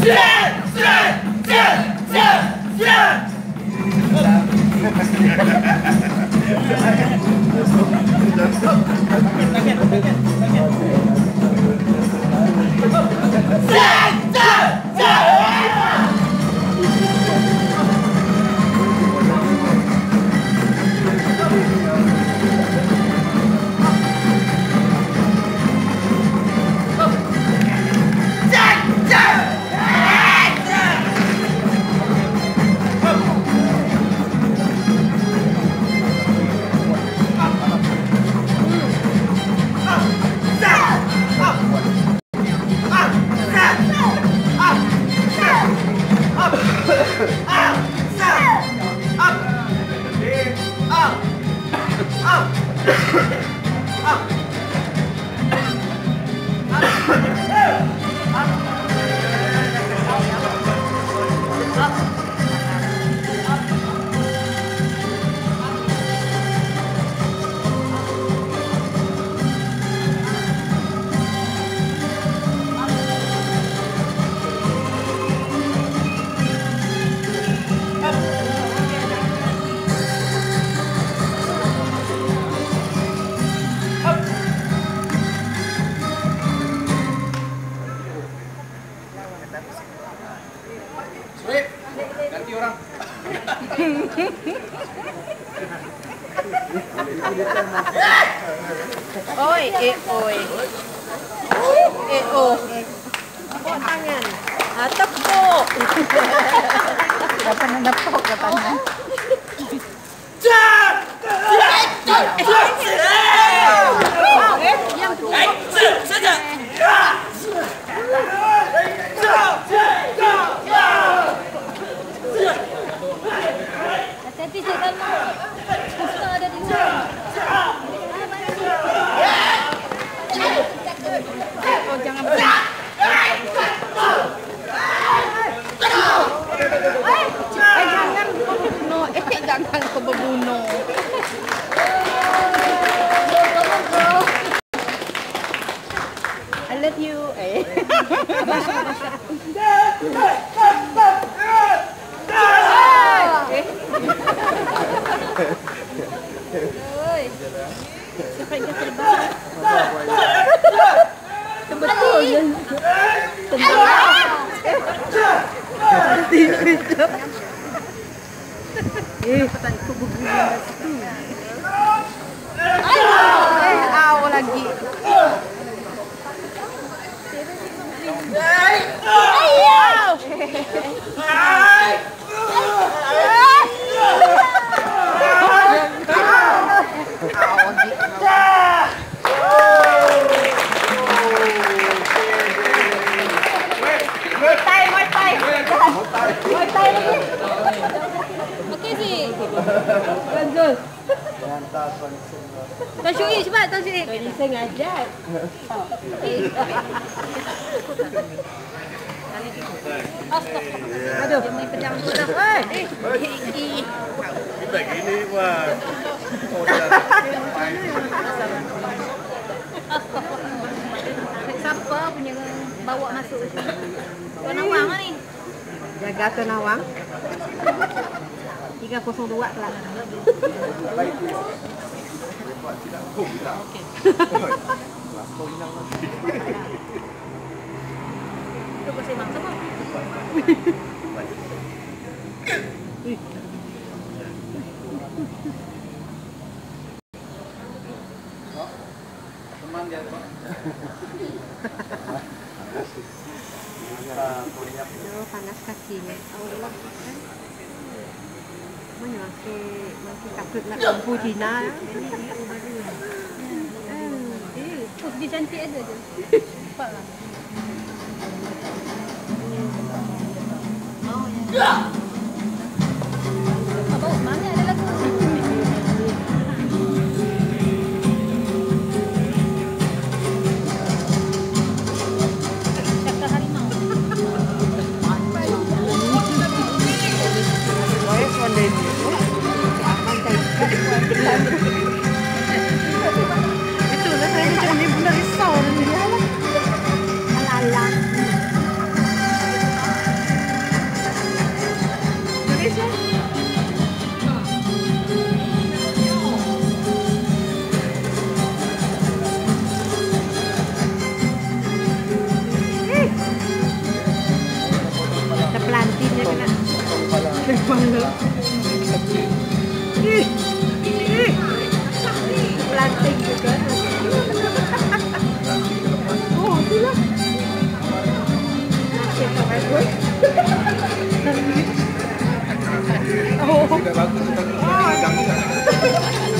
Oi, oi. Oh. Tepuk tangan. Tepuk. Dapat nepuk katanya. Hati-hati jangan pusing ada di sana. Oh, jangan berhenti. Jangan kau berbunuh. Jangan kau berbunuh. I love you. Siapa yang terbang? Betul. Petani kebubuhan itu. Aw lagi. Okey sih. Lanjut. Tuan Syuib cepat Tuan Syuib. Saya ngajak. Aduh, Main pedang pedang. Oi. Begini wah. Siapa punya bawa masuk sini? Tuan Awang ni. jaga Tuan Awang. 302 telah. Okey. Tu bersih mangsa apa? Teman dia Pak. Panas kakinya. Allah. Mana masih takut nak lampu Cina. Terus dia cantik ada je. Nampaklah. Oh ya. Abang mana ada lagu? Cakap harimau. Voice one day. Itulah saya macam ni bunda risau dia lah. Alah. Ih, ih. Planting juga. Oh, itulah. Kita main gue. Oh. Tidak bagus, tapi hidang juga.